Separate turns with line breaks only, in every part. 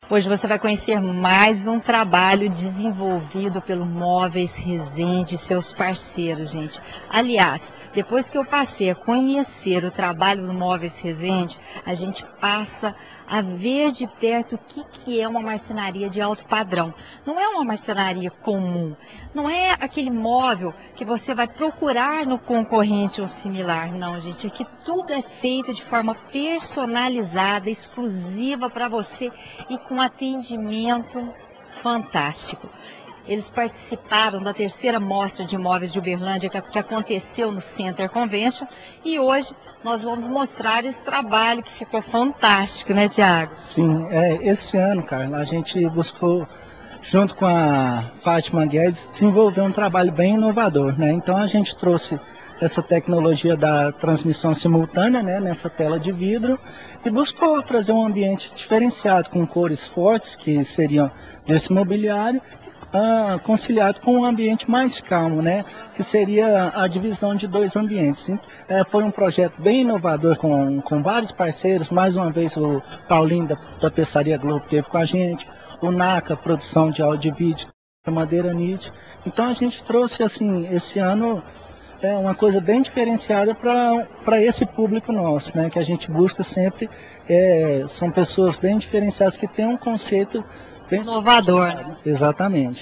Hoje você vai conhecer mais um trabalho desenvolvido pelo Móveis Resende e seus parceiros, gente. Aliás, depois que eu passei a conhecer o trabalho do Móveis Resende, a gente passa a ver de perto o que é uma marcenaria de alto padrão. Não é uma marcenaria comum, não é aquele móvel que você vai procurar no concorrente ou similar, não, gente. Aqui tudo é feito de forma personalizada, exclusiva para você e com atendimento fantástico. Eles participaram da terceira mostra de imóveis de Uberlândia que aconteceu no Center Convention e hoje nós vamos mostrar esse trabalho que ficou fantástico, né, Tiago?
Sim, esse ano, Carla, a gente buscou, junto com a Fátima Guedes, desenvolver um trabalho bem inovador, né? Então a gente trouxe essa tecnologia da transmissão simultânea, né, nessa tela de vidro, e buscou trazer um ambiente diferenciado, com cores fortes, que seriam desse mobiliário, conciliado com um ambiente mais calmo, né, que seria a divisão de dois ambientes. Foi um projeto bem inovador com vários parceiros. Mais uma vez o Paulinho da Peçaria Globo esteve com a gente, o NACA, produção de áudio e vídeo, a Madeira NIT. Então a gente trouxe assim, esse ano, uma coisa bem diferenciada para esse público nosso, né, que a gente busca sempre, são pessoas bem diferenciadas que têm um conceito bem
inovador, né?
Exatamente.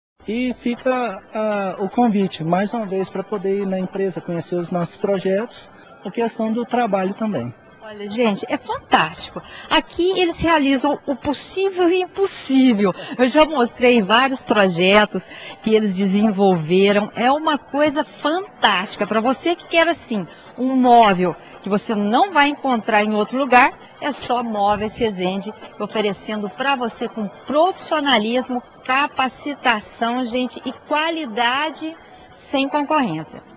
E fica o convite, mais uma vez, para poder ir na empresa, conhecer os nossos projetos, a questão do trabalho também.
Olha, gente, é fantástico. Aqui eles realizam o possível e impossível. Eu já mostrei vários projetos que eles desenvolveram. É uma coisa fantástica. Para você que quer, assim, um móvel que você não vai encontrar em outro lugar, é só Móveis Resende, oferecendo para você com profissionalismo, capacitação, gente, e qualidade sem concorrência.